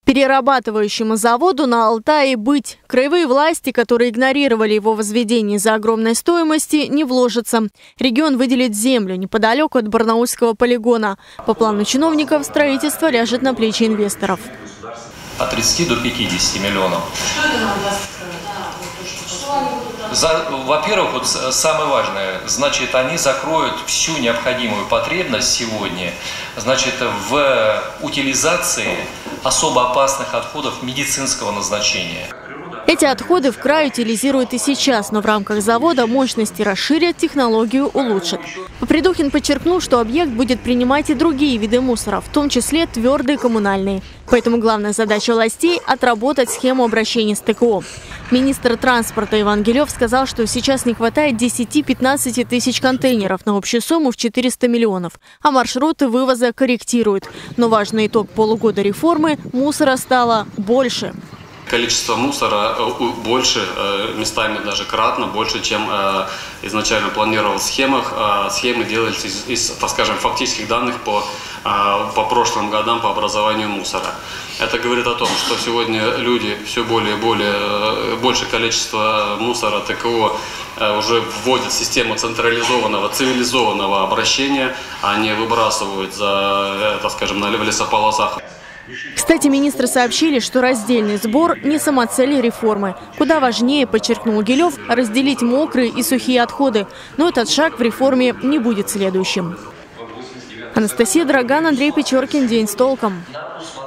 Перерабатывающему заводу на Алтае быть. Краевые власти, которые игнорировали его возведение из-за огромной стоимости, не вложатся. Регион выделит землю неподалеку от барнаульского полигона. По плану чиновников строительство ляжет на плечи инвесторов. От 30 до 50 миллионов. Что это нам даст? Во-первых, вот самое важное, значит, они закроют всю необходимую потребность сегодня, значит, в утилизации особо опасных отходов медицинского назначения. Эти отходы в крае утилизируют и сейчас, но в рамках завода мощности расширят, технологию улучшат. Попридухин подчеркнул, что объект будет принимать и другие виды мусора, в том числе твердые коммунальные. Поэтому главная задача властей – отработать схему обращения с ТКО. Министр транспорта Иван Гилев сказал, что сейчас не хватает 10-15 тысяч контейнеров на общую сумму в 400 миллионов, а маршруты вывоза корректируют. Но важный итог полугода реформы – мусора стало больше. Количество мусора больше, местами даже кратно больше, чем изначально планировал в схемах. Схемы делались из, так скажем, фактических данных по прошлым годам по образованию мусора. Это говорит о том, что сегодня люди все более и более, большее количество мусора ТКО уже вводят в систему централизованного, цивилизованного обращения, а не выбрасывают так скажем, в лесополосах. Кстати, министры сообщили, что раздельный сбор не самоцель реформы. Куда важнее, подчеркнул Гилев, разделить мокрые и сухие отходы. Но этот шаг в реформе не будет следующим. Анастасия Драган, Андрей Печоркин. День с толком.